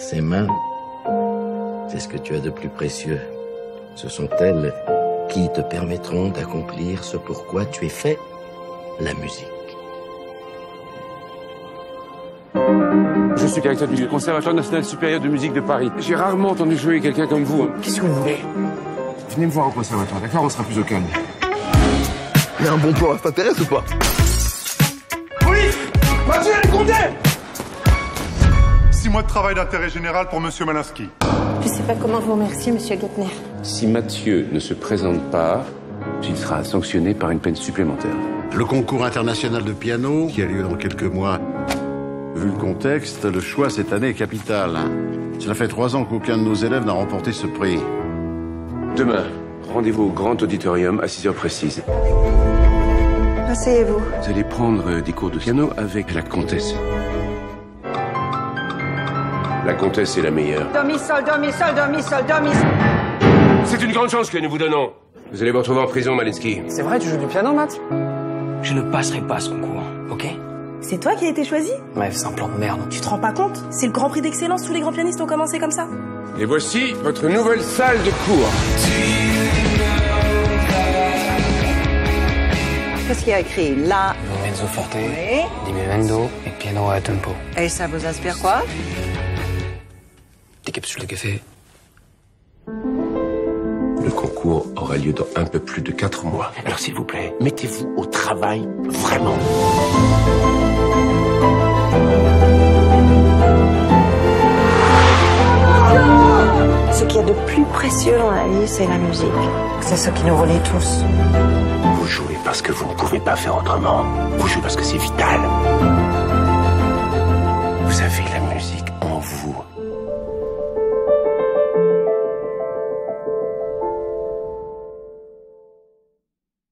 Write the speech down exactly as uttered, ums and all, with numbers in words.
Ces mains, c'est ce que tu as de plus précieux. Ce sont elles qui te permettront d'accomplir ce pourquoi tu es fait, la musique. Je suis directeur du Conservatoire national supérieur de musique de Paris. J'ai rarement entendu jouer quelqu'un comme vous. Qu'est-ce que vous voulez? Venez me voir au conservatoire, d'accord? On sera plus au calme. Il y a un bon plan, ça t'intéresse ou pas? Police! Mathieu, elle est condamnée! Six mois de travail d'intérêt général pour Monsieur Malinsky. Je sais pas comment vous remercier, Monsieur Geithner. Si Mathieu ne se présente pas, il sera sanctionné par une peine supplémentaire. Le concours international de piano, qui a lieu dans quelques mois. Vu le contexte, le choix cette année est capital. Hein. Cela fait trois ans qu'aucun de nos élèves n'a remporté ce prix. Demain, rendez-vous au Grand Auditorium à six heures précises. Asseyez-vous. Vous allez prendre des cours de piano avec la comtesse. La comtesse est la meilleure. Do, mi, sol, do, mi, sol, do, mi, sol, do, mi. C'est une grande chance que nous vous donnons. Vous allez vous retrouver en prison, Malinsky. C'est vrai, tu joues du piano, Matt? Je ne passerai pas ce concours, ok? C'est toi qui as été choisi? Ouais, c'est un plan de merde. Tu te rends pas compte? C'est le grand prix d'excellence, tous les grands pianistes ont commencé comme ça. Et voici votre nouvelle salle de cours. Qu'est-ce qu'il y a écrit là? Mezzo forte, Oui. diminuendo et piano à tempo. Et ça vous inspire quoi? Des capsules de café. Le concours aura lieu dans un peu plus de quatre mois. Alors s'il vous plaît, mettez-vous au travail, vraiment. Ce qu'il y a de plus précieux dans la vie, c'est la musique. C'est ce qui nous relie tous. Vous jouez parce que vous ne pouvez pas faire autrement. Vous jouez parce que c'est vital. Vous avez